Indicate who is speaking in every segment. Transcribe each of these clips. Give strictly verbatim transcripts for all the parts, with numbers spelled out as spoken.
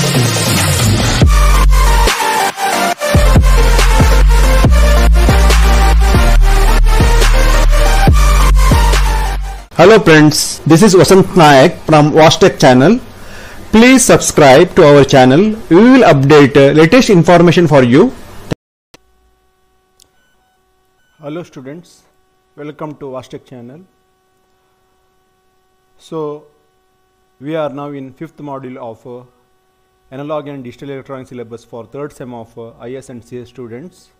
Speaker 1: Hello friends, this is Vasant Nayak from Vastech channel. Please subscribe to our channel. We will update uh, latest information for you. Hello students, welcome to Vastech channel. So we are now in fifth module of uh, analog and digital electronics syllabus for third sem of uh, I S and C S students.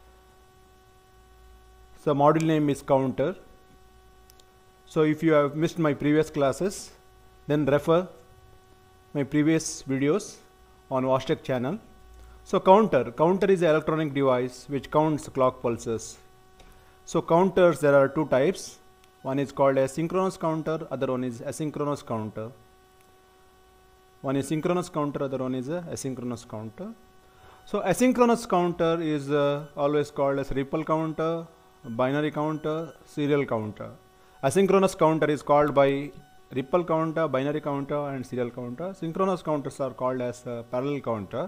Speaker 1: So module name is counter. So if you have missed my previous classes, then refer my previous videos on Vastech channel. So counter, counter is an electronic device which counts clock pulses. So counters, there are two types. One is called a synchronous counter, other one is asynchronous counter. One is synchronous counter, other one is a asynchronous counter. So asynchronous counter is uh, always called as ripple counter, binary counter, serial counter. Asynchronous counter is called by ripple counter, binary counter and serial counter. Synchronous counters are called as uh, parallel counter.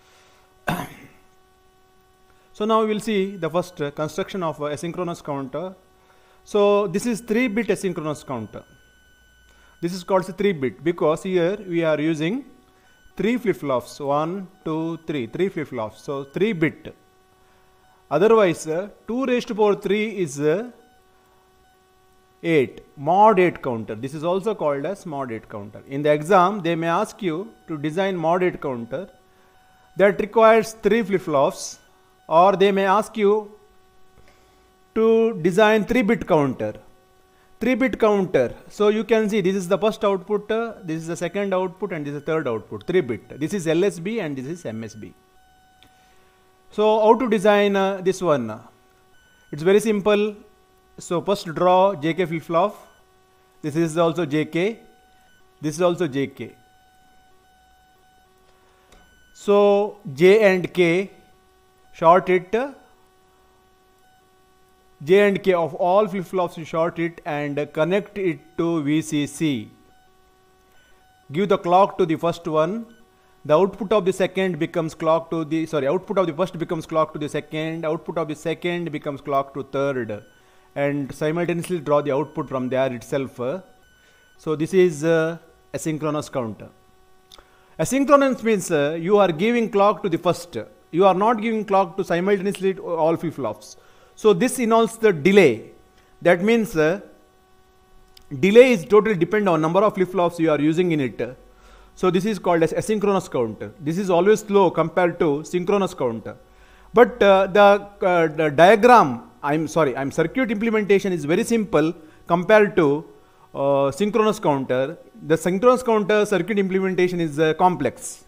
Speaker 1: So now we will see the first uh, construction of uh, asynchronous counter. So this is three bit asynchronous counter. This is called three bit because here we are using three flip-flops, one, two, three, three flip-flops. So three bit. Otherwise uh, two raised to power three is uh, eight, mod eight counter. This is also called as mod eight counter. In the exam, they may ask you to design mod eight counter that requires three flip-flops, or they may ask you to design three bit counter. three bit counter. So you can see this is the first output, uh, this is the second output, and this is the third output, three bit. This is L S B and this is M S B. So how to design uh, this one? It's very simple. So first draw J K flip-flop. This is also J K. This is also J K. So J and K, short it. J and K of all flip-flops, you short it and connect it to V C C. Give the clock to the first one. The output of the second becomes clock to the, sorry, output of the first becomes clock to the second. Output of the second becomes clock to third. And simultaneously draw the output from there itself. So this is uh, asynchronous counter. Asynchronous means uh, you are giving clock to the first. You are not giving clock to simultaneously to all flip-flops. So this involves the delay. That means uh, delay is totally dependent on number of flip-flops you are using in it. So this is called as asynchronous counter. This is always slow compared to synchronous counter. But uh, the, uh, the diagram, I'm sorry, I'm circuit implementation is very simple compared to uh, synchronous counter. The synchronous counter circuit implementation is uh, complex.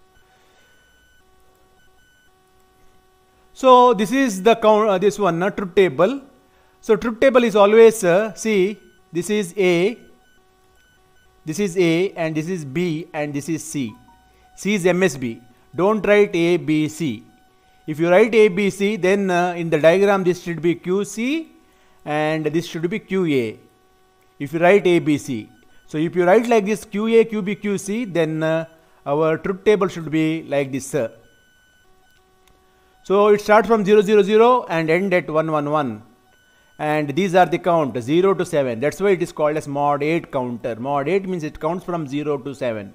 Speaker 1: So this is the count, uh, this one, uh, truth table. So truth table is always, uh, see, this is A, this is A, and this is B, and this is C. C is M S B. Don't write A, B, C. If you write A, B, C, then uh, in the diagram this should be Q, C, and this should be Q, A. If you write A, B, C. So if you write like this Q, A, Q, B, Q, C, then uh, our truth table should be like this. Uh. So it starts from zero, zero, zero and end at one, one, one. And these are the count, zero to seven. That's why it is called as mod eight counter. Mod eight means it counts from zero to seven.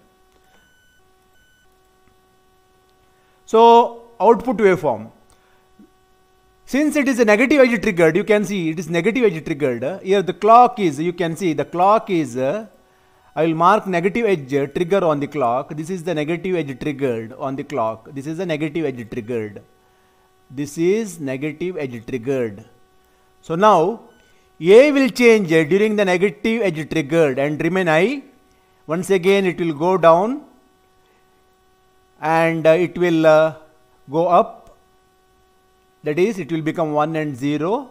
Speaker 1: So output waveform. Since it is a negative edge triggered, you can see it is negative edge triggered. Here the clock is, you can see the clock is, uh, I will mark negative edge trigger on the clock. This is the negative edge triggered on the clock. This is the negative edge triggered. This is negative edge triggered. So now A will change uh, during the negative edge triggered and remain high. Once again it will go down and uh, it will uh, go up, that is it will become one and zero.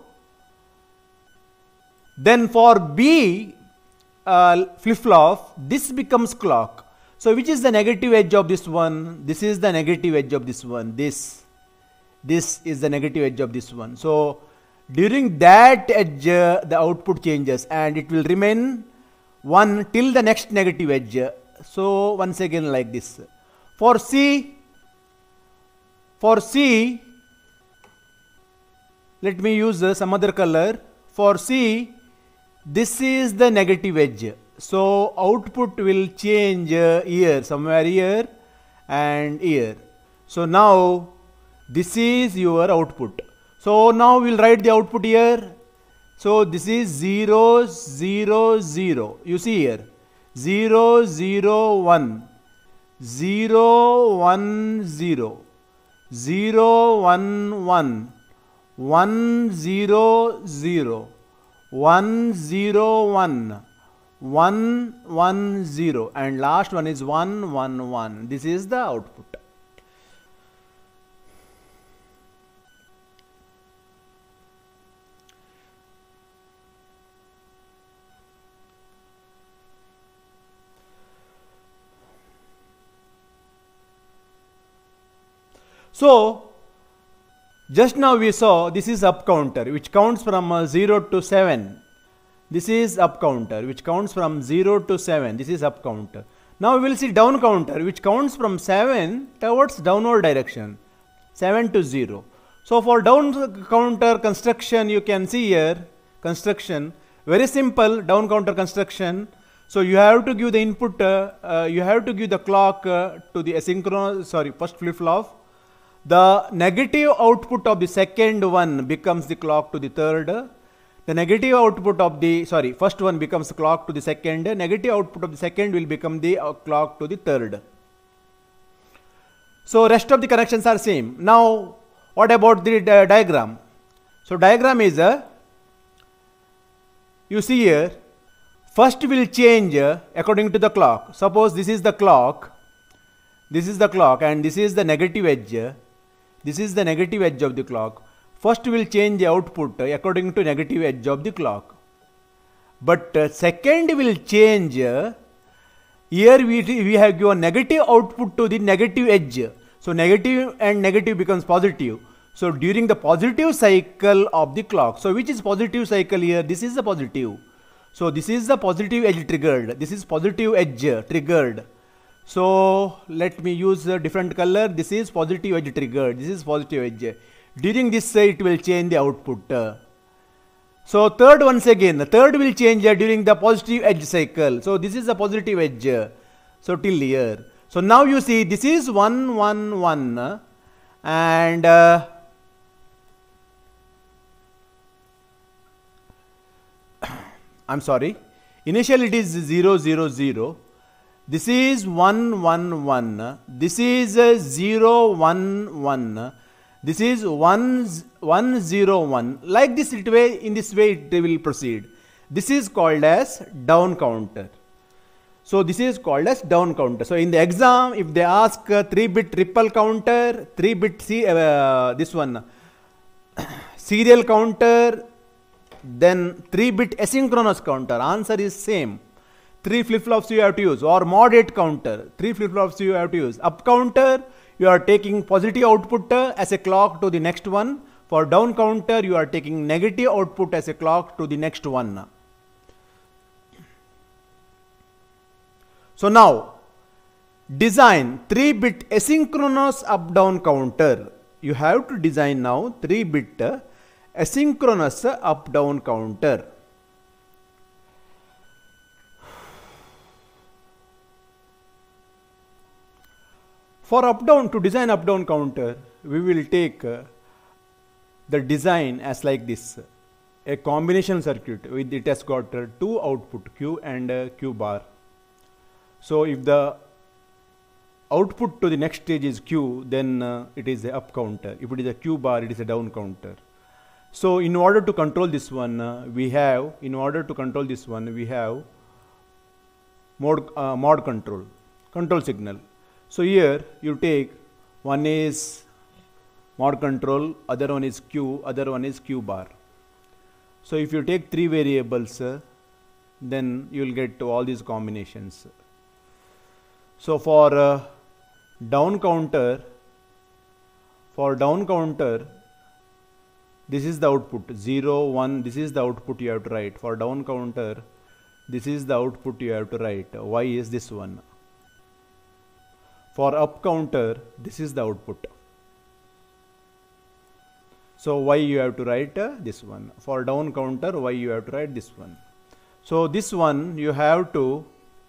Speaker 1: Then for B uh, flip-flop, this becomes clock. So which is the negative edge of this one? This is the negative edge of this one. This this is the negative edge of this one. So during that edge uh, the output changes and it will remain one till the next negative edge. So once again like this. For C, for C, let me use uh, some other color. For C, this is the negative edge. So output will change uh, here, somewhere here and here. So now this is your output. So now we'll write the output here. So this is zero, zero, zero. You see here, zero, zero, one, zero, one, zero, zero, one, one, one, zero, zero, one, zero, one, one, one, zero, and last one is one, one, one. This is the output. So just now we saw this is up counter which counts from uh, zero to seven. This is up counter which counts from zero to seven. This is up counter. Now we will see down counter which counts from seven towards downward direction, seven to zero. So for down counter construction, you can see here construction, very simple down counter construction. So you have to give the input, uh, uh, you have to give the clock uh, to the asynchronous, sorry, first flip flop. The negative output of the second one becomes the clock to the third. The negative output of the, sorry, first one becomes the clock to the second. Negative output of the second will become the uh, clock to the third. So rest of the connections are same. Now what about the uh, diagram? So diagram is, uh, you see here, first will change uh, according to the clock. Suppose this is the clock, this is the clock and this is the negative edge. This is the negative edge of the clock. First will change the output according to negative edge of the clock. But uh, second will change. Uh, here we, we have given negative output to the negative edge. So negative and negative becomes positive. So during the positive cycle of the clock. So which is positive cycle here? This is the positive. So this is the positive edge triggered. This is positive edge triggered. So let me use a different color. This is positive edge triggered. This is positive edge. During this, uh, it will change the output. Uh, so third once again, the third will change uh, during the positive edge cycle. So this is the positive edge. Uh, so till here. So now you see this is one, one, one, uh, and uh, I'm sorry. Initially it is zero, zero, zero. This is one, one, one. This is uh, zero, one, one. This is one, one, zero, one. Like this it way, in this way it will proceed. This is called as down counter. So this is called as down counter. So in the exam, if they ask uh, three bit ripple counter, three bit C, uh, this one serial counter, then three bit asynchronous counter, answer is same. Three flip-flops you have to use, or mod eight counter, three flip-flops you have to use. Up counter, you are taking positive output uh, as a clock to the next one. For down counter, you are taking negative output as a clock to the next one. So now, design three bit asynchronous up-down counter. You have to design now three bit uh, asynchronous uh, up-down counter. For up-down, to design up-down counter, we will take uh, the design as like this. A combination circuit with it has got uh, two output Q and uh, Q bar. So if the output to the next stage is Q, then uh, it is a up counter. If it is a Q bar, it is a down counter. So in order to control this one, uh, we have, in order to control this one, we have mode, uh, mod control, control signal. So here you take, one is mod control, other one is Q, other one is Q bar. So if you take three variables, uh, then you will get to all these combinations. So for uh, down counter, for down counter, this is the output, zero, one, this is the output you have to write. For down counter, this is the output you have to write. Y is this one. For up counter, this is the output. So Y you have to write uh, this one. For down counter, Y you have to write this one. So this one you have to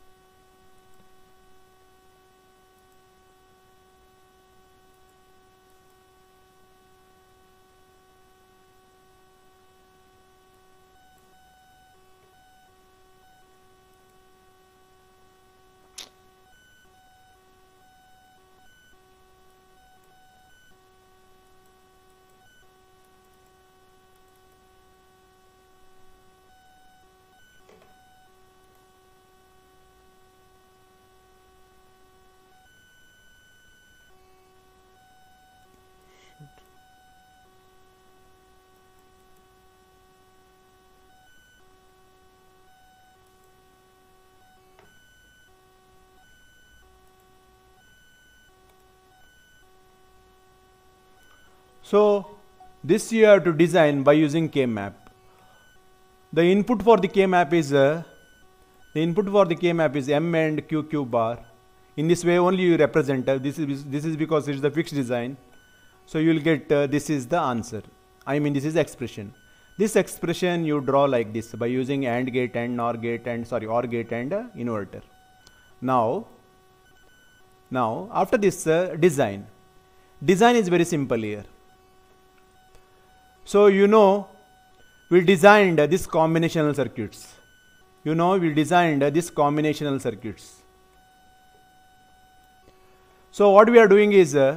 Speaker 1: So this you have to design by using K-map. The input for the K-map is uh, the input for the K-map is M and Q Q bar. In this way only you represent. Uh, this is this is because it is the fixed design. So you will get uh, this is the answer. I mean this is the expression. This expression you draw like this by using AND gate and NOR gate and sorry OR gate and uh, inverter. Now, now after this uh, design, design is very simple here. So you know we designed uh, this combinational circuits. You know we designed uh, this combinational circuits. So what we are doing is uh,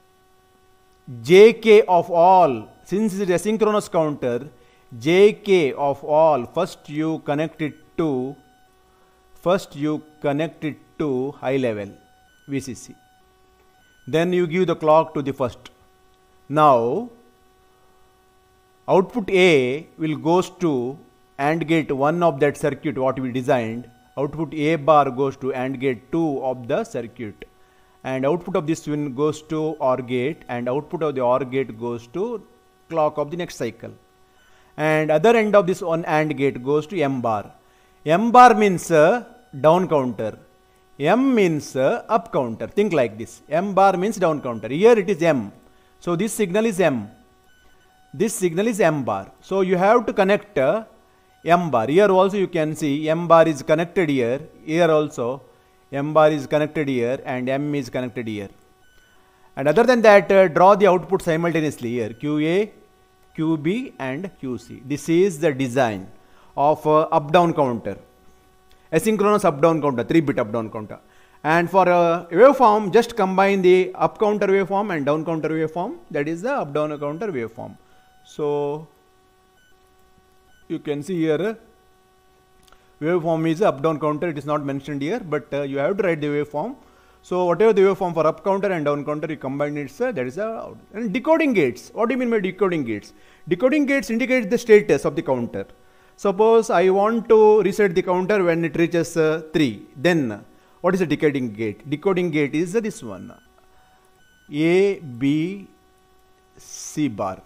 Speaker 1: J K of all, since it is a asynchronous counter, J K of all, first you connect it to, first you connect it to high level V C C. Then you give the clock to the first. Now output A will goes to AND gate one of that circuit what we designed. Output A bar goes to AND gate two of the circuit. And output of this one goes to OR gate, and output of the OR gate goes to clock of the next cycle. And other end of this one AND gate goes to M bar. M bar means uh, down counter. M means uh, up counter. Think like this. M bar means down counter. Here it is M. So this signal is M. This signal is M bar. So you have to connect uh, M bar. Here also you can see M bar is connected here. Here also M bar is connected here and M is connected here. And other than that, uh, draw the output simultaneously here. Q A, Q B and Q C. This is the design of uh, up-down counter. Asynchronous up-down counter, three bit up-down counter. And for a waveform, just combine the up counter waveform and down counter waveform. That is the up-down counter waveform. So you can see here uh, waveform is up down counter. It is not mentioned here, but uh, you have to write the waveform. So whatever the waveform for up counter and down counter, you combine it. Uh, that is a and decoding gates. What do you mean by decoding gates? Decoding gates indicate the status of the counter. Suppose I want to reset the counter when it reaches uh, three. Then what is a decoding gate? Decoding gate is uh, this one. A, B, C bar.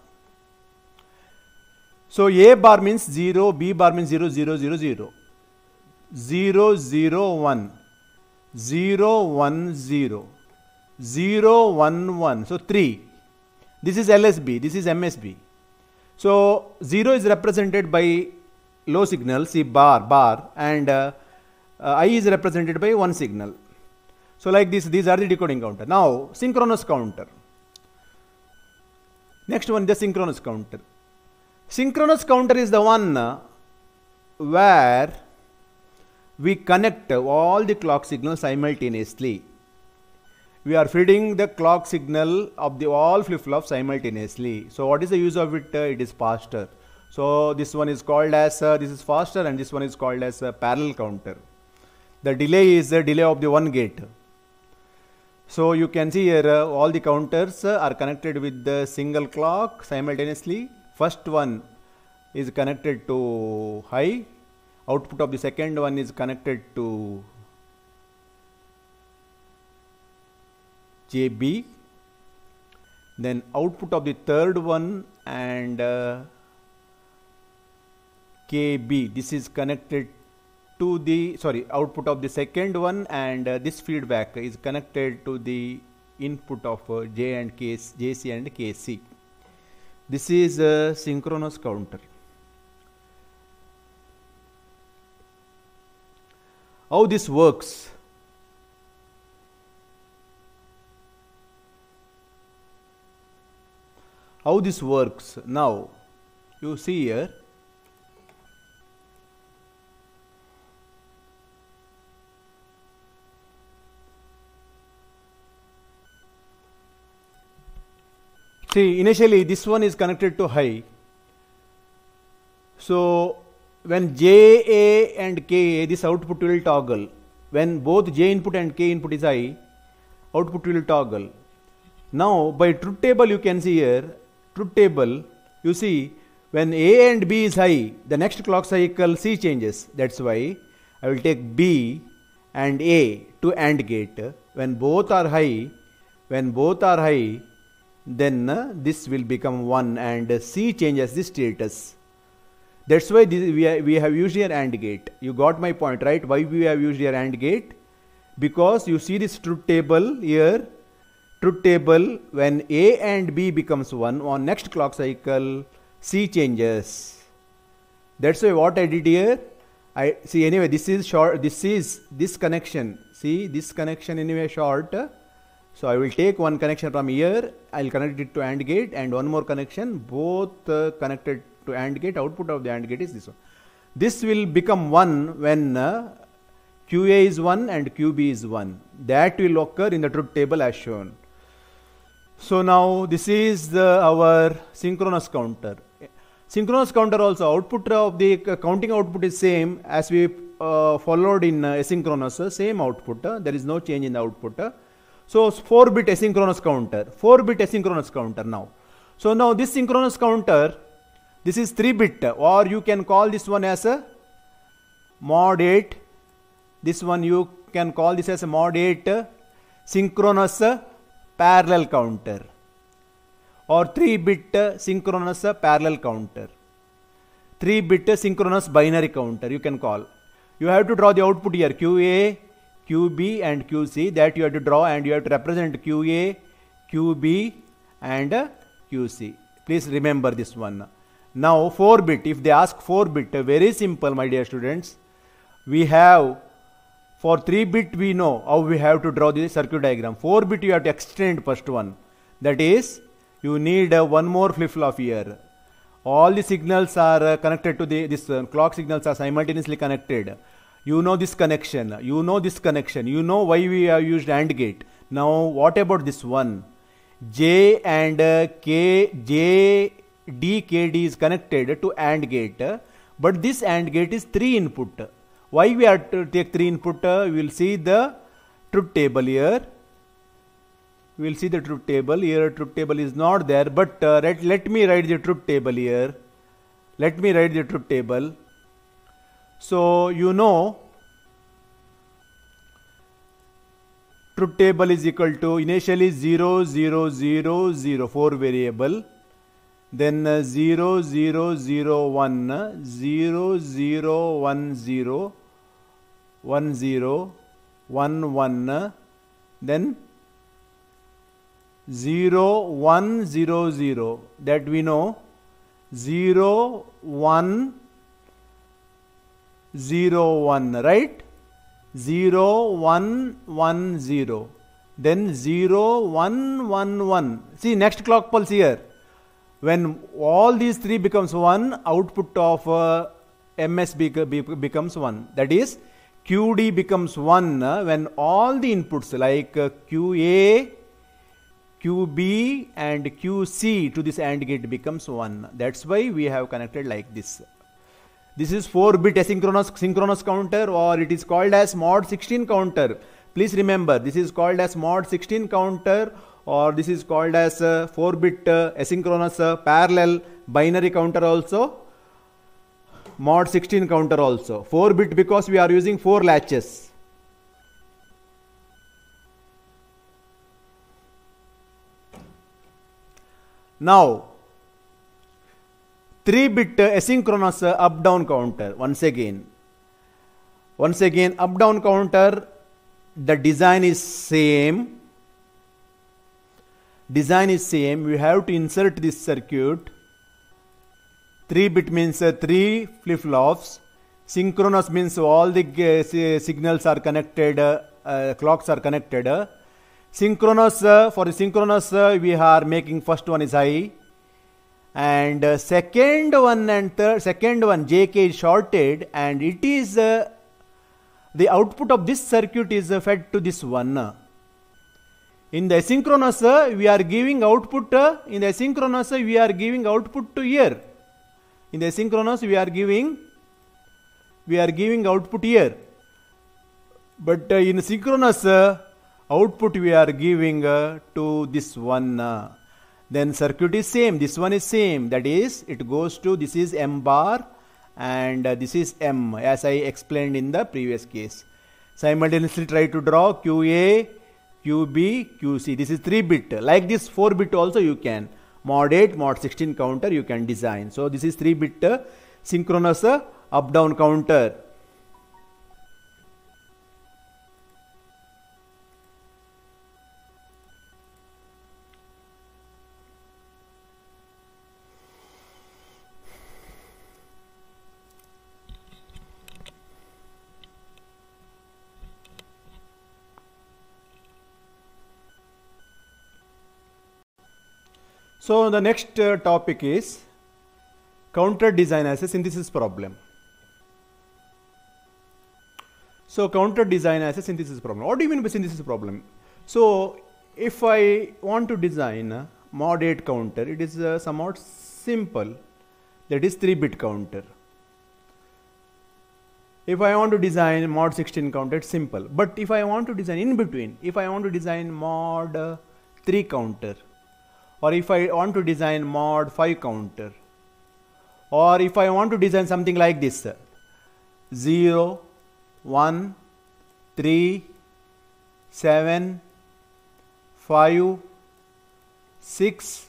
Speaker 1: So A bar means zero, B bar means zero, zero, zero, zero. zero, zero, one, zero, one, zero, zero, one, one. So three. This is L S B, this is M S B. So zero is represented by low signal, C bar, bar, and uh, uh, I is represented by one signal. So like this, these are the decoding counter. Now synchronous counter. Next one, the synchronous counter. Synchronous counter is the one uh, where we connect all the clock signals simultaneously. We are feeding the clock signal of the all flip-flops simultaneously. So what is the use of it? Uh, it is faster. So this one is called as, uh, this is faster, and this one is called as a parallel counter. The delay is the delay of the one gate. So you can see here uh, all the counters uh, are connected with the single clock simultaneously. First one is connected to high. Output of the second one is connected to J B. Then output of the third one and uh, K B. This is connected to the, sorry, output of the second one, and uh, this feedback is connected to the input of uh, J and K, J C and K C. This is a synchronous counter. How this works? How this works? Now, you see here, see, initially this one is connected to high. So when J A and K A, this output will toggle. When both J input and K input is high, output will toggle. Now by truth table you can see here, truth table, you see when A and B is high, the next clock cycle C changes. That's why I will take B and A to AND gate. When both are high, when both are high, then uh, this will become one and uh, C changes the status. That's why this, we, are, we have used here AND gate. You got my point, right? Why we have used here AND gate? Because you see this truth table here, truth table, when A and B becomes one, on next clock cycle C changes. That's why what I did here, I see anyway this is short, this is this connection, see this connection anyway short. So I will take one connection from here, I will connect it to AND gate, and one more connection, both uh, connected to AND gate. Output of the AND gate is this one. This will become one when uh, Q A is one and Q B is one. That will occur in the truth table as shown. So now this is the, our synchronous counter. Synchronous counter also, output of the counting output is same as we uh, followed in uh, asynchronous, uh, same output, uh, there is no change in the output. Uh. So four bit asynchronous counter, four bit asynchronous counter now. So now this synchronous counter, this is three bit, or you can call this one as a mod eight. This one you can call this as a mod eight uh, synchronous uh, parallel counter, or three bit uh, synchronous uh, parallel counter, three bit uh, synchronous binary counter you can call. You have to draw the output here, Q A, Q B and Q C, that you have to draw, and you have to represent Q A, Q B and uh, Q C. Please remember this one. Now four bit, if they ask four bit, uh, very simple my dear students. We have, for three bit we know how we have to draw the circuit diagram. four bit you have to extend first one. That is, you need uh, one more flip-flop here. All the signals are uh, connected to the, this uh, clock signals are simultaneously connected. You know this connection, you know this connection, you know why we have used AND gate. Now what about this one? J and uh, K, J, D, K, D is connected to AND gate, uh, but this AND gate is three input. Why we have to take three input? Uh, we will see the truth table here. We will see the truth table here. Truth table is not there, but uh, let, let me write the truth table here. Let me write the truth table. So you know, truth table is equal to initially zero, zero, zero, zero, four variable. Then uh, zero, zero, zero, one, zero, zero, one, zero, one, zero, one, one, then zero, one, zero, zero, that we know, zero, one, zero, one, right? zero, one, one, zero, then zero, one, one, one. See, next clock pulse here. When all these three becomes one, output of uh, M S bec bec becomes one. That is, Q D becomes one uh, when all the inputs like uh, Q A, Q B and Q C to this AND gate becomes one. That's why we have connected like this. This is four bit asynchronous synchronous counter, or it is called as mod sixteen counter. Please remember, this is called as mod sixteen counter, or this is called as uh, four bit uh, asynchronous uh, parallel binary counter also, mod sixteen counter also. four bit because we are using four latches. Now three bit uh, asynchronous uh, up down counter. Once again, Once again, up down counter, the design is same. Design is same. We have to insert this circuit. three bit means uh, three flip-flops. Synchronous means all the uh, signals are connected, uh, uh, clocks are connected. Uh. Synchronous, uh, for the synchronous, uh, we are making first one is high. And uh, second one and third, second one J K is shorted, and it is, uh, the output of this circuit is uh, fed to this one. In the asynchronous, uh, we are giving output, uh, in the asynchronous, uh, we are giving output to here. In the asynchronous, we are giving, we are giving output here. But uh, in synchronous, uh, output we are giving uh, to this one. Uh, then circuit is same, this one is same, that is, it goes to, this is M bar and uh, this is M, as I explained in the previous case. Simultaneously try to draw Q A, Q B, Q C. This is three bit. Like this four bit also you can. Mod eight, mod sixteen counter you can design. So this is three bit uh, synchronous uh, up down counter. So the next uh, topic is counter design as a synthesis problem. So counter design as a synthesis problem. What do you mean by synthesis problem? So if I want to design a mod eight counter, it is uh, somewhat simple. That is three bit counter. If I want to design mod sixteen counter, it's simple. But if I want to design in between, if I want to design mod uh, three counter, or if I want to design mod five counter, or if I want to design something like this, zero, one, three, seven, five, six,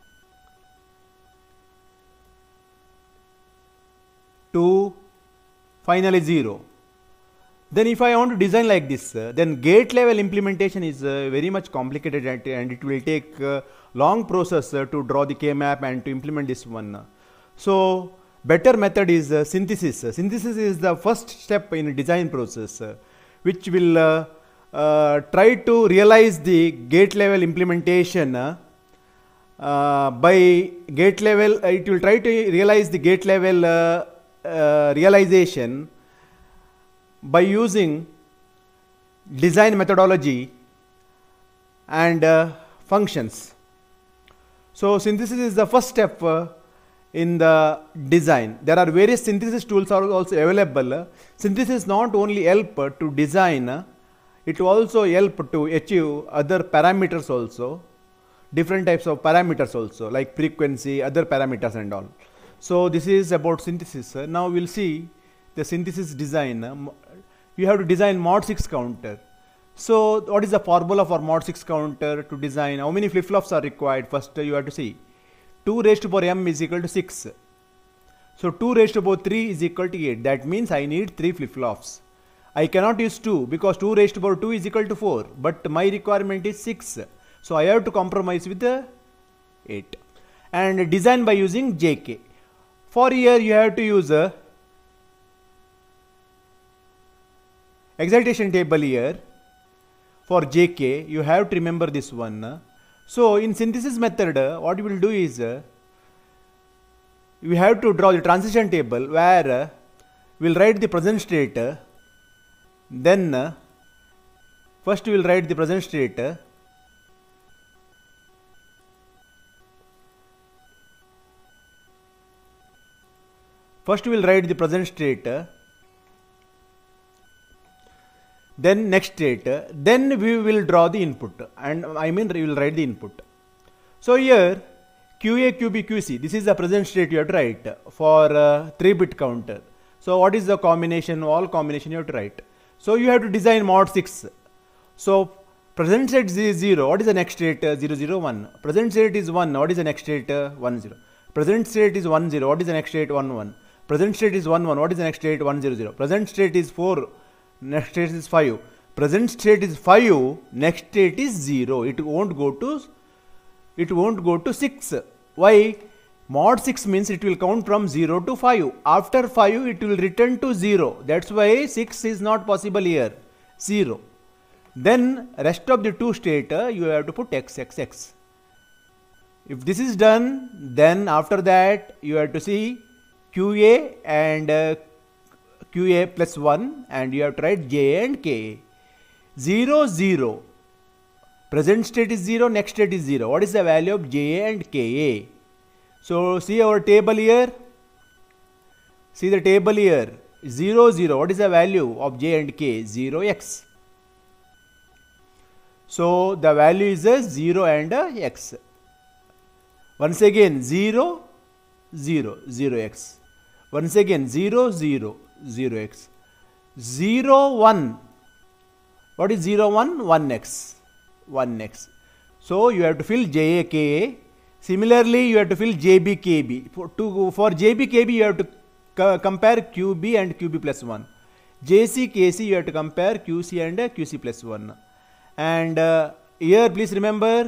Speaker 1: two, finally zero. Then if I want to design like this, uh, then gate level implementation is uh, very much complicated, and, and it will take uh, long process uh, to draw the K-map and to implement this one. So better method is uh, synthesis. Uh, synthesis is the first step in design process, uh, which will uh, uh, try to realize the gate level implementation uh, uh, by gate level. Uh, it will try to realize the gate level uh, uh, realization by using design methodology and uh, functions. So synthesis is the first step uh, in the design. There are various synthesis tools are also available. Synthesis not only help to design, it also help to achieve other parameters also, different types of parameters also, like frequency, other parameters and all. So this is about synthesis. Now we'll see the synthesis design. You have to design mod six counter. So what is the formula for mod six counter to design? How many flip-flops are required? First you have to see. two raised to power m is equal to six. So two raised to power three is equal to eight. That means I need three flip-flops. I cannot use two because two raised to power two is equal to four. But my requirement is six. So I have to compromise with the eight. And design by using J K. For here you have to use a excitation table here. For J K, you have to remember this one. So in synthesis method, what we will do is, we have to draw the transition table where we will write the present state. Then first we will write the present state. First we will write the present state. Then next state, then we will draw the input, and I mean we will write the input. So here Q A, Q B, Q C, this is the present state you have to write for uh, three bit counter. So what is the combination? All combination you have to write. So you have to design mod six. So present state is zero. What is the next state? Uh, zero, zero, one. Present state is one. What is the next state? Uh, one, zero. Present state is one, zero. What is the next state? one, one. Present state is one one. What is the next state? one zero zero. Present state is four. Next state is five. Present state is five. Next state is zero. It won't go to it won't go to six. Why? Mod six means it will count from zero to five. After five it will return to zero. That's why six is not possible here. zero. Then rest of the two state uh, you have to put x x x. If this is done, then after that you have to see Q A and uh, Q A plus one, and you have to write J and K. zero zero. Present state is zero, next state is zero. What is the value of J A and K A? So see our table here. See the table here. zero zero. What is the value of J and K? zero x. So the value is a zero and a x. Once again zero, zero, zero x. Once again zero, zero, zero x. zero, one. What is zero, one? one x. one x. So you have to fill J A K A. Similarly, you have to fill J B K B. For, to, for J B K B, you have to co compare Q B and Q B plus one. J C K C, you have to compare Q C and uh, Q C plus one. And uh, here, please remember,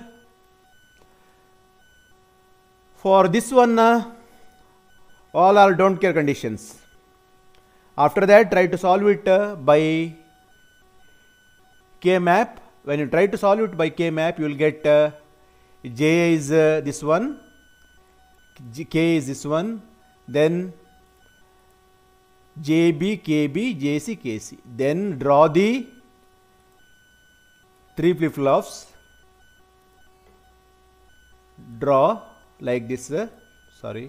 Speaker 1: for this one, uh, all are don't care conditions. After that, try to solve it uh, by K map. When you try to solve it by K map, you will get uh, J is uh, this one, K is this one, then J B, K B, J C, K C. Then draw the three flip-flops. Draw like this, uh, sorry.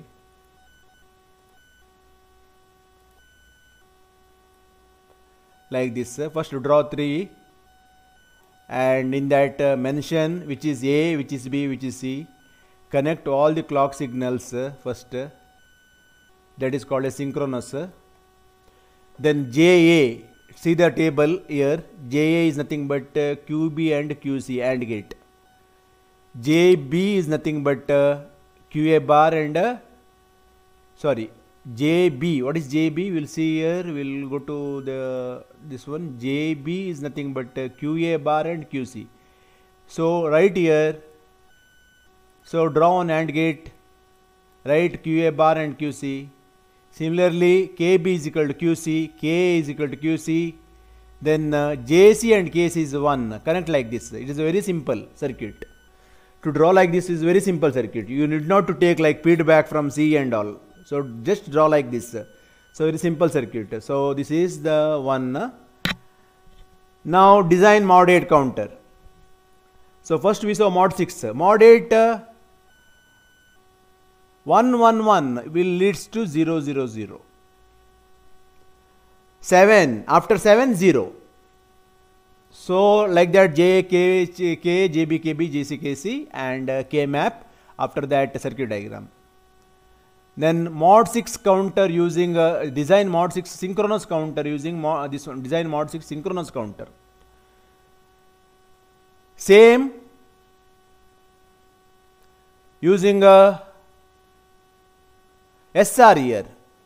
Speaker 1: Like this, uh, first draw three. And in that uh, mention which is A, which is B, which is C, connect all the clock signals uh, first, uh, that is called a synchronous. Uh. Then J A, see the table here, J A is nothing but uh, Q B and Q C AND gate. J B is nothing but uh, Q A bar and uh, sorry J B. What is J B? We'll see here. We'll go to the this one. J B is nothing but uh, Q A bar and Q C. So right here. So draw an AND gate. Write Q A bar and Q C. Similarly, K B is equal to Q C. K is equal to Q C. Then uh, J C and K C is one. Connect like this. It is a very simple circuit. To draw like this is very simple circuit. You need not to take like feedback from C and all. So just draw like this. So very simple circuit. So this is the one. Now design mod eight counter. So first we saw mod six. Mod eight uh, one one one will leads to zero zero zero. seven after seven zero. So like that J K K J B K B J C K C and uh, K map. After that circuit diagram. Then mod six counter using uh, design mod six synchronous counter using mod, this one design mod six synchronous counter. Same using a S R here.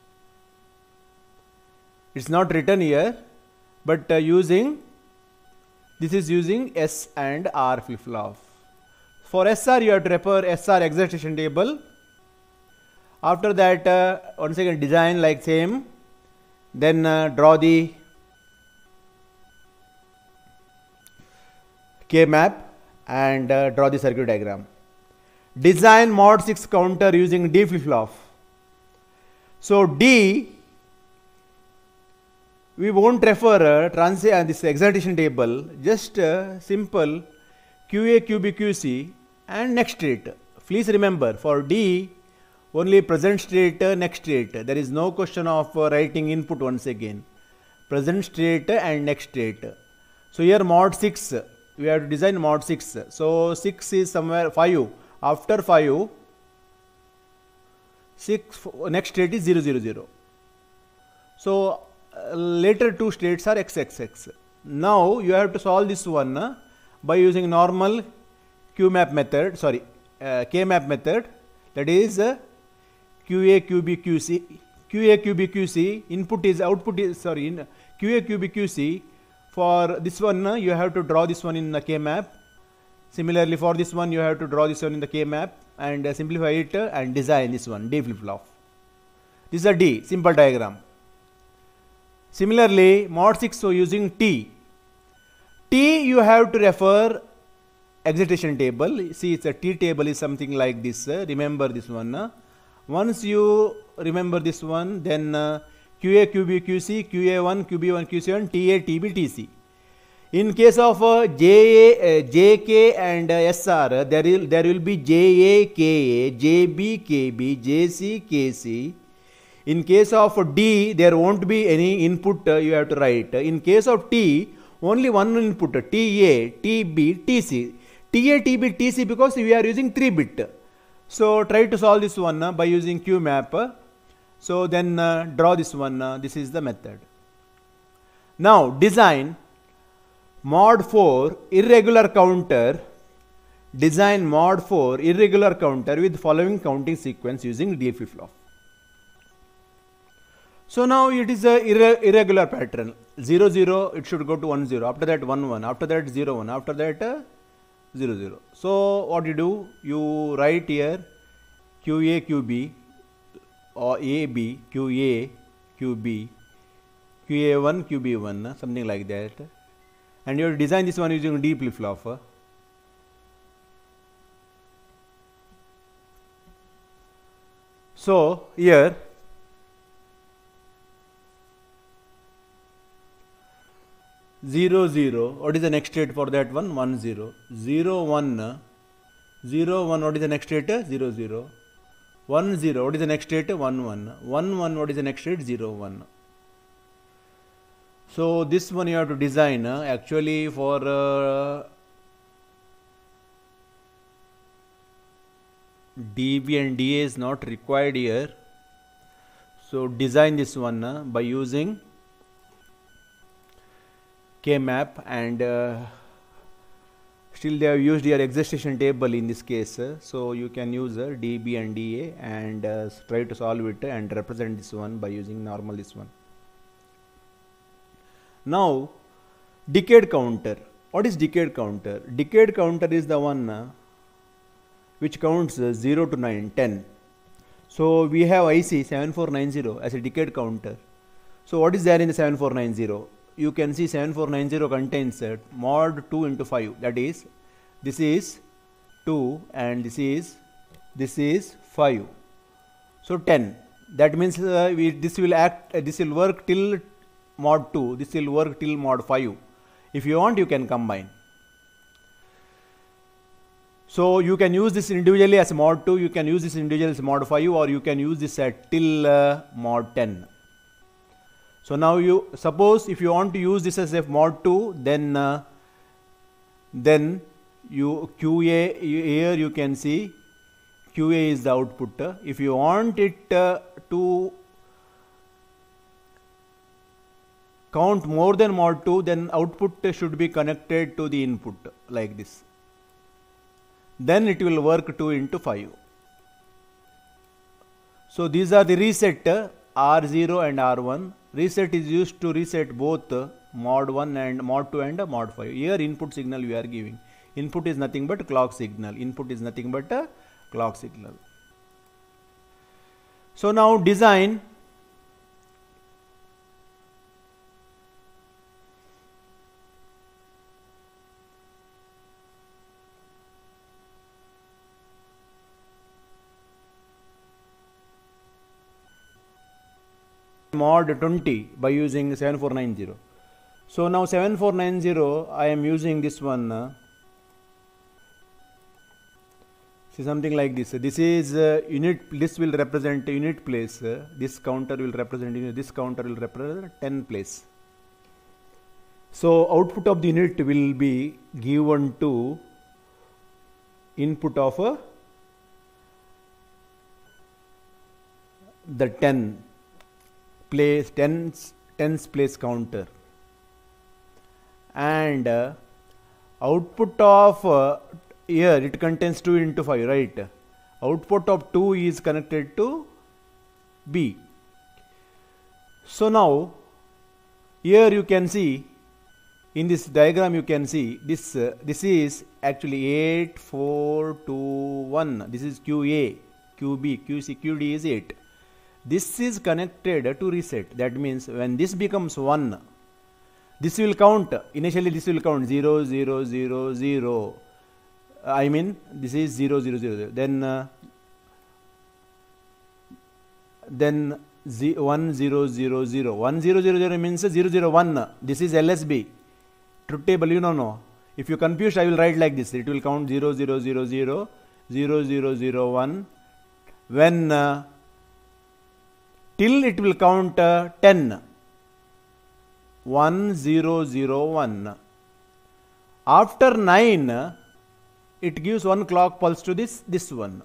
Speaker 1: It's not written here, but uh, using this is using S and R flip flop. For S R you have to refer S R excitation table. After that, uh, once again design like same, then uh, draw the K map and uh, draw the circuit diagram. Design mod six counter using D flip flop. So D, we won't refer uh, trans uh, this excitation table, just uh, simple Q A, Q B, Q C and next state. Please remember, for D, only present state, uh, next state. There is no question of uh, writing input once again. Present state and next state. So here mod six, we have to design mod six. So six is somewhere five. After five, six, next state is zero zero zero. So uh, later two states are x x x. Now you have to solve this one uh, by using normal Q map method, sorry, uh, K map method, that is uh, Q A, Q B, Q C, Q A, Q B, Q C. Input is output is sorry in Q A, Q B, Q C. For this one uh, you have to draw this one in the K map. Similarly for this one you have to draw this one in the K map and uh, simplify it uh, and design this one D flip flop. This is a D simple diagram. Similarly mod six, so using T. T you have to refer excitation table. See, it's a T table is something like this. Uh, remember this one. Uh. Once you remember this one, then uh, Q A, Q B, Q C, Q A one, Q B one, Q C one, T A, T B, T C. In case of uh, J A, uh, J K and uh, S R, uh, there will there will be J A, K A, J B, K B, J C, K C. In case of D, there won't be any input uh, you have to write. In case of T, only one input T A, T B, T C. T A, T B, T C because we are using three bit. So try to solve this one uh, by using Q map. So then uh, draw this one. Uh, this is the method. Now design mod four irregular counter. Design mod four irregular counter with following counting sequence using D flip flop. So now it is a irre irregular pattern. zero zero, it should go to one zero. After that one one. After that zero one. After that uh, zero zero. So what you do? You write here Q A, Q B or A B, Q A, Q B, Q A one, Q B one, something like that. And you design this one using D flip flop. So here zero zero, what is the next state for that one? one zero. zero one, zero one, what is the next state? zero zero. one zero, what is the next state? one one. one one, what is the next state? zero one. So this one you have to design uh, actually for uh, D B and D A is not required here. So design this one uh, by using K map and uh, still they have used your excitation table in this case. Uh, so you can use uh, D B and D A and uh, try to solve it and represent this one by using normal this one. Now decade counter. What is decade counter? Decade counter is the one uh, which counts uh, zero to nine, ten. So we have I C seven four nine zero as a decade counter. So what is there in the seven four nine zero? You can see seven four nine zero contains uh, mod two into five, that is this is two and this is this is five, so ten. That means uh, we, this will act uh, this will work till mod two, this will work till mod five. If you want you can combine. So you can use this individually as mod two, you can use this individually as mod five, or you can use this at till uh, mod ten. So now you suppose if you want to use this as a mod two, then uh, then you Q A here you can see Q A is the output. Uh, if you want it uh, to count more than mod two, then output should be connected to the input like this. Then it will work two into five. So these are the reset uh, R zero and R one. Reset is used to reset both uh, mod one and mod two and uh, mod five. Here input signal we are giving. Input is nothing but clock signal. Input is nothing but a clock signal. So now design mod twenty by using seven four nine zero. So now seven four nine zero I am using this one. Uh, see something like this. This is uh, unit. This will represent unit place. Uh, this counter will represent unit. This counter will represent ten place. So output of the unit will be given to input of uh, the ten. Place tens tens place counter, and uh, output of uh, here it contains two into five, right? Output of two is connected to B. So now here you can see, in this diagram you can see this uh, this is actually eight four two one. This is Q A, Q B, Q C, Q D is eight. This is connected to reset. That means when this becomes one, this will count. Initially this will count zero zero zero zero. I mean this is zero zero zero. Then uh, then z one zero zero zero. one zero zero zero means zero zero one. This is L S B. Truth table, you don't know. If you confused, I will write like this. It will count zero zero zero zero zero zero zero one. When uh, till it will count uh, ten. one zero zero one. After nine, it gives one clock pulse to this this one.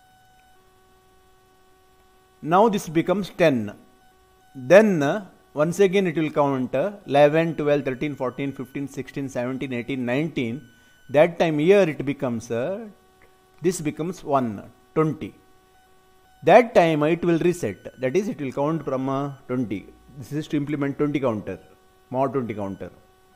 Speaker 1: Now this becomes ten. Then uh, once again it will count uh, eleven, twelve, thirteen, fourteen, fifteen, sixteen, seventeen, eighteen, nineteen. That time here it becomes uh, this becomes one, twenty. That time uh, it will reset. That is, it will count from uh, twenty. This is to implement twenty counter, mod twenty counter.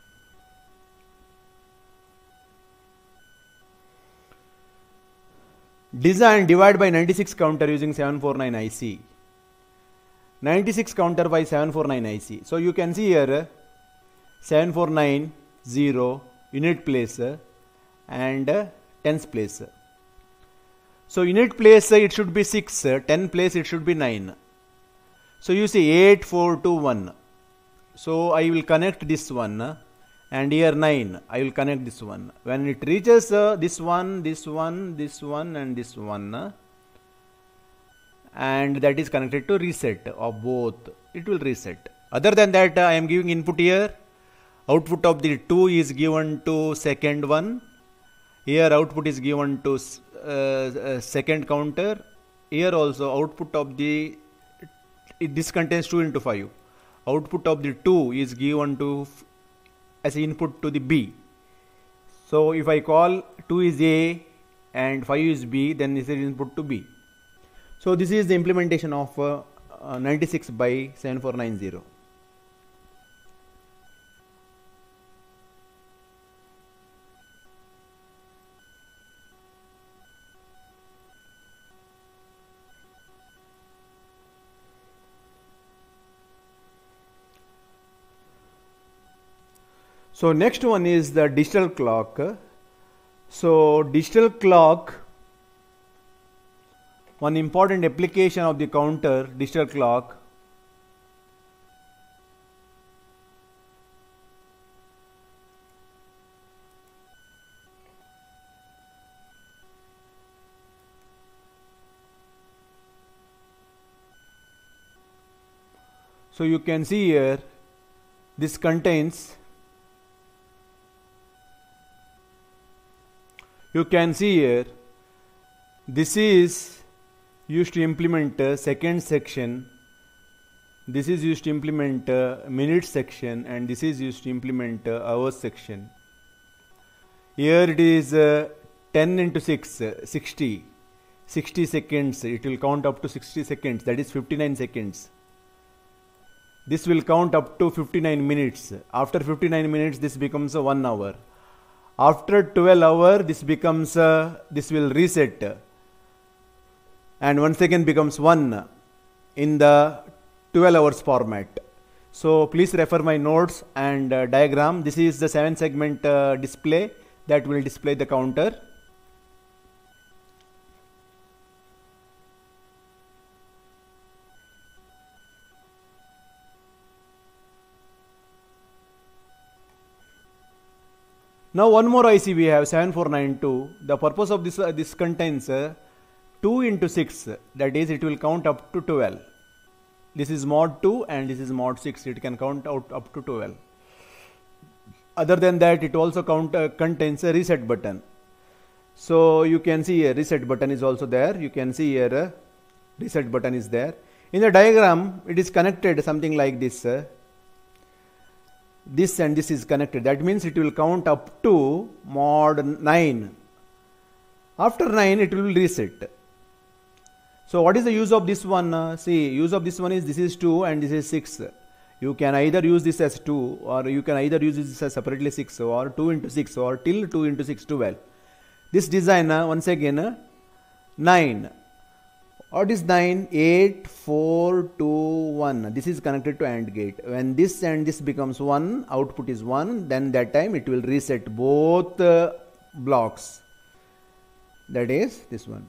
Speaker 1: Design divide by ninety-six counter using seven forty-nine I C. ninety-six counter by seven forty-nine I C. So you can see here seven forty-nine, zero, unit place and tens place. So unit place it should be six, ten place it should be nine. So you see eight, four, two, one. So I will connect this one. And here nine, I will connect this one. When it reaches uh, this one, this one, this one and this one, uh, and that is connected to reset of both, it will reset. Other than that, uh, I am giving input here. Output of the two is given to second one. Here output is given to uh, uh, second counter. Here also output of the, it, this contains two into five. Output of the two is given to as input to the B. So if I call two is A and five is B, then this is input to B. So this is the implementation of uh, uh, ninety-six by seven four nine zero. So next one is the digital clock. So digital clock, one important application of the counter digital clock. So you can see here, this contains, you can see here, this is used to implement uh, second section, this is used to implement uh, minute section, and this is used to implement uh, hours section. Here it is uh, ten into six, uh, sixty, sixty seconds, it will count up to sixty seconds, that is fifty-nine seconds. This will count up to fifty-nine minutes. After fifty-nine minutes, this becomes a one hour. After twelve hour, this becomes uh, this will reset, and once again becomes one in the twelve hours format. So please refer my notes and uh, diagram. This is the seven segment uh, display that will display the counter. Now one more I C we have, seven four nine two. The purpose of this, uh, this contains uh, two into six, that is it will count up to twelve. This is mod two and this is mod six, it can count out up to twelve. Other than that, it also count, uh, contains a reset button. So you can see a reset button is also there. You can see here a reset button is there. In the diagram, it is connected something like this. Uh, this and this is connected. That means it will count up to mod nine. After nine, it will reset. So what is the use of this one? Uh, see, use of this one is this is two and this is six. You can either use this as two, or you can either use this as separately six, or two into six, or till two into six, twelve. This design, uh, once again, uh, nine. What is nine? eight, four, two, one. This is connected to AND gate. When this and this becomes one, output is one, then that time it will reset both uh, blocks. That is this one.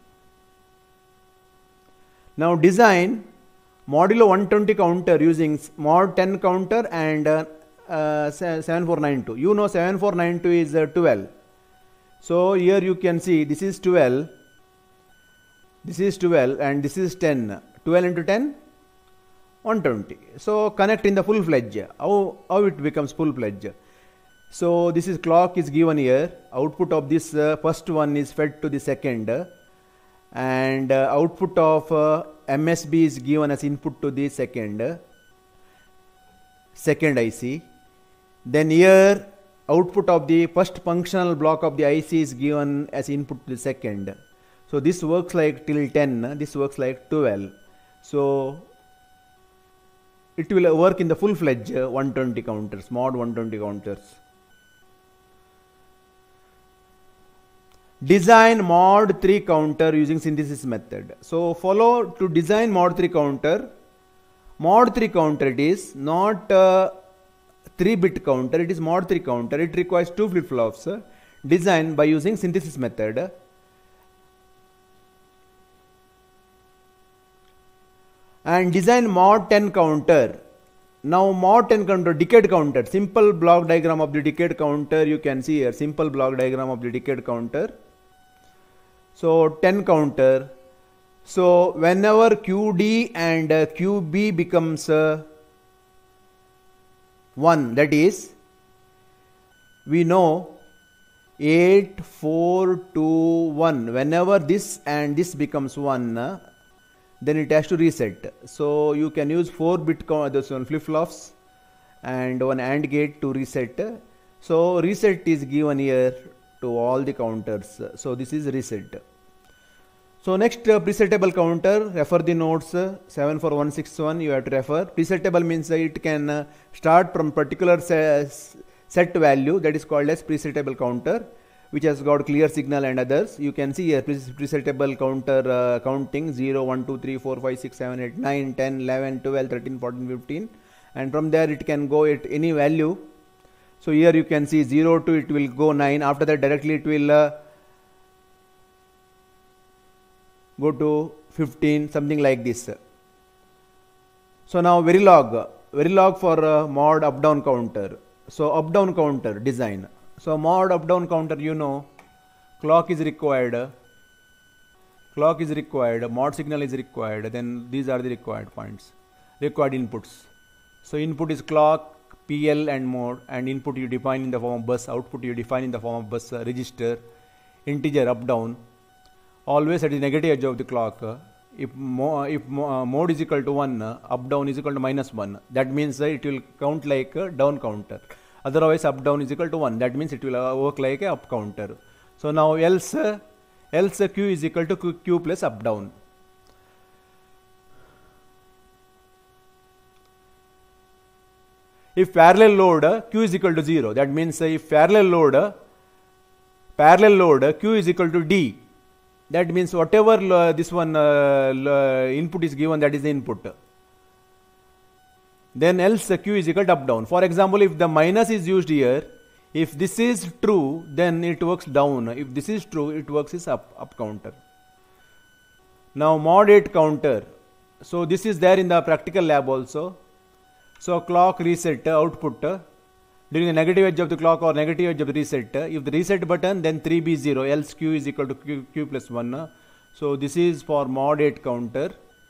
Speaker 1: Now design modulo one twenty counter using mod ten counter and uh, uh, seven four nine two. You know seven four nine two is uh, twelve. So here you can see this is twelve. This is twelve and this is ten. twelve into ten, one twenty. So connect in the full fledged. How, how it becomes full fledged? So this is clock is given here. Output of this uh, first one is fed to the second, and uh, output of uh, M S B is given as input to the second second I C. Then here output of the first functional block of the I C is given as input to the second. So this works like till ten, this works like twelve. So it will work in the full-fledged one twenty counters, mod one twenty counters. Design mod three counter using synthesis method. So follow to design mod three counter. Mod three counter it is not a three bit counter, it is mod three counter. It requires two flip-flops. Design by using synthesis method. And design mod ten counter. Now mod ten counter, decade counter, simple block diagram of the decade counter you can see here, simple block diagram of the decade counter. So ten counter. So whenever Q D and uh, Q B becomes uh, one, that is, we know eight, four, two, one, whenever this and this becomes one, uh, then it has to reset. So you can use four bit this one flip-flops and one AND gate to reset. So reset is given here to all the counters. So this is reset. So next uh, presettable counter, refer the notes uh, seven four one six one, you have to refer. Presettable means uh, it can uh, start from particular set value, that is called as presettable counter, which has got clear signal and others. You can see here presettable counter uh, counting zero, one, two, three, four, five, six, seven, eight, nine, ten, eleven, twelve, thirteen, fourteen, fifteen, and from there it can go at any value. So here you can see zero to it will go nine, after that directly it will uh, go to fifteen, something like this. So now Verilog, Verilog for uh, mod up down counter. So up down counter design. So mod up down counter, you know, clock is required, clock is required, mod signal is required, then these are the required points, required inputs. So input is clock, P L and mode, and input you define in the form of bus, output you define in the form of bus uh, register, integer up down, always at the negative edge of the clock. Uh, if mo if mo uh, mode is equal to one, uh, up down is equal to minus one, that means uh, it will count like a down counter. Otherwise up down is equal to one, that means it will uh, work like a up counter. So now else uh, else uh, Q is equal to Q, Q plus up down. If parallel load uh, Q is equal to zero, that means uh, if parallel load uh, parallel load uh, Q is equal to D, that means whatever uh, this one uh, input is given, that is the input. Then else uh, Q is equal to up down. For example, if the minus is used here, if this is true, then it works down. If this is true, it works is up, up counter. Now mod eight counter. So this is there in the practical lab also. So clock reset uh, output uh, during the negative edge of the clock or negative edge of the reset. Uh, if the reset button, then three B zero, else Q is equal to Q, Q plus one. Uh. So this is for mod eight counter.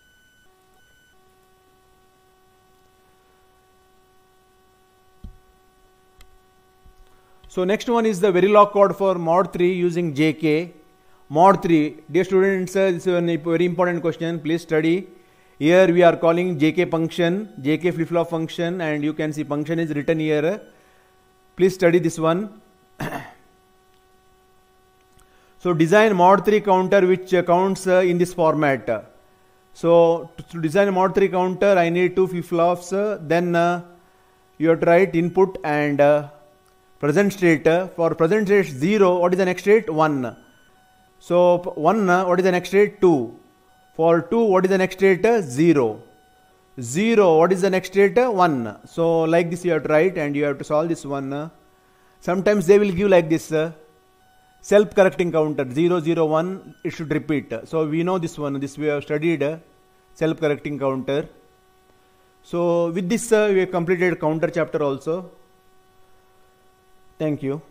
Speaker 1: So next one is the Verilog code for mod three using J K. Mod three, dear students, uh, this is a very important question, please study. Here we are calling J K function, J K flip-flop function, and you can see function is written here. Please study this one. So design mod three counter which uh, counts uh, in this format. So to design a mod three counter, I need two flip-flops. Uh, then uh, you have to write input and uh, present state. Uh, for present state zero, what is the next state? one. So one, uh, what is the next state? two. For two, what is the next state? Uh, zero. zero, what is the next state? Uh, one. So like this you have to write, and you have to solve this one. Uh, sometimes they will give like this. Uh, self-correcting counter zero zero one, it should repeat. So we know this one, this we have studied, uh, self-correcting counter. So with this uh, we have completed counter chapter also. Thank you.